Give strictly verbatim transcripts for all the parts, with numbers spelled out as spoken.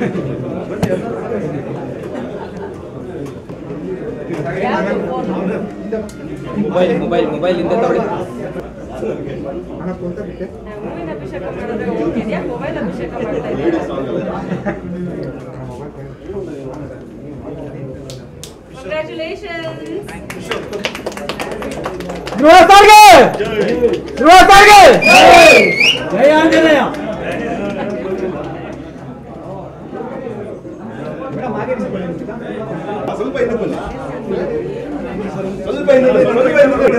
Mobile mobile mobile ಇಂದ ತಗೊಳ್ಳಿ. ಹೂವಿನ ಅಭಿಷೇಕ ಮಾಡಿದ್ರೆ ಹೋಗಿದ್ಯಾ, ಮೊಬೈಲ್ ಅಭಿಷೇಕ ಮಾಡ್ತಾ ಇದ್ದೀರಾ? Congratulations. ಧ್ರುವ ಸರ್ಗೆ ಧ್ರುವ ಸರ್ಗೆ ಜೈ ಆಂಜನೇಯ. ಸ್ವಲ್ಪ ಇನ್ನು ಬನ್ನಿ, ಸ್ವಲ್ಪ ಇನ್ನು ಬನ್ನಿ, ಸ್ವಲ್ಪ ಇನ್ನು ಬನ್ನಿ.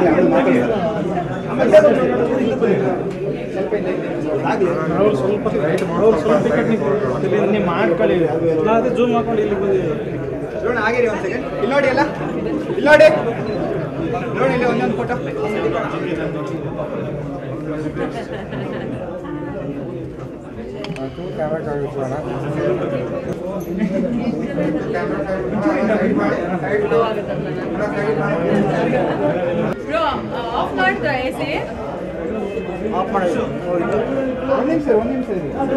ಅವ್ರು ಸ್ವಲ್ಪ ಅವ್ರು ಸ್ವಲ್ಪ ಟಿಕೆಟ್ ನಿಂತು ಮಾಡ್ಕೊಳ್ಳಿ, ಅದೇ ಜೂಮ್ ಹಾಕೊಂಡು ಇಲ್ಲಿ ಬಂದು ನೋಡೋಣ. ಆಗಿರಿ ಒಂದು ಸೆಕೆಂಡ್, ಇಲ್ಲಿ ನೋಡಿ, ಎಲ್ಲ ಇಲ್ಲಿ ನೋಡಿ, ನೋಡಿ ಇಲ್ಲಿ ಒಂದೊಂದು ಫೋಟೋ. Bro, ಆಫ್ ಮಾಡ್ತಾ ಎಸಿ ಆಫ್ ಮಾಡಿ. ಒಂದು ನಿಮಿಷ ಒಂದು ನಿಮಿಷ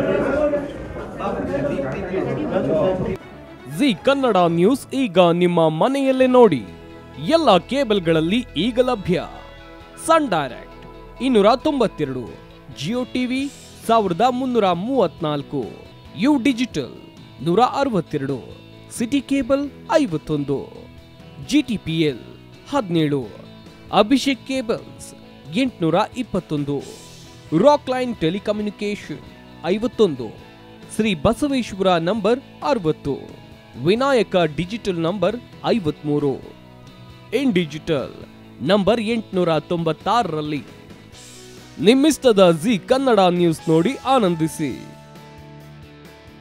ಜಿ ಕನ್ನಡ ನ್ಯೂಸ್ ಈಗ ನಿಮ್ಮ ಮನೆಯಲ್ಲೇ ನೋಡಿ. ಎಲ್ಲ ಕೇಬಲ್ಗಳಲ್ಲಿ ಈಗ ಲಭ್ಯ. ಸನ್ ಡೈರೆಕ್ಟ್ ಇನ್ನೂರ ತೊಂಬತ್ತೆರಡು, ಜಿಯೋ ಟಿವಿ ಸಾವಿರದ ಮುನ್ನೂರ ಮೂವತ್ನಾಲ್ಕು, ಯು ಡಿಜಿಟಲ್ ನೂರ ಅರವತ್ತೆರಡು, ಸಿಟಿ ಕೇಬಲ್ ಐವತ್ತೊಂದು, ಜಿಟಿಪಿಎಲ್ ಹದಿನೇಳು, ಅಭಿಷೇಕ್ ಕೇಬಲ್ಸ್ ಎಂಟುನೂರ ಇಪ್ಪತ್ತೊಂದು, ರಾಕ್ ಲೈನ್ ಟೆಲಿಕಮ್ಯುನಿಕೇಶನ್ ಐವತ್ತೊಂದು, ಶ್ರೀ ಬಸವೇಶ್ವರ ನಂಬರ್ ಅರವತ್ತು, ವಿನಾಯಕ ಡಿಜಿಟಲ್ ನಂಬರ್ ಐವತ್ಮೂರು, ಇನ್ ಡಿಜಿಟಲ್ ನಂಬರ್ ಎಂಟುನೂರ ತೊಂಬತ್ತಾರರಲ್ಲಿ. ನಿಮ್ಮಿಸ್ತದ ಜಿ ಕನ್ನಡ ನ್ಯೂಸ್ ನೋಡಿ ಆನಂದಿಸಿ.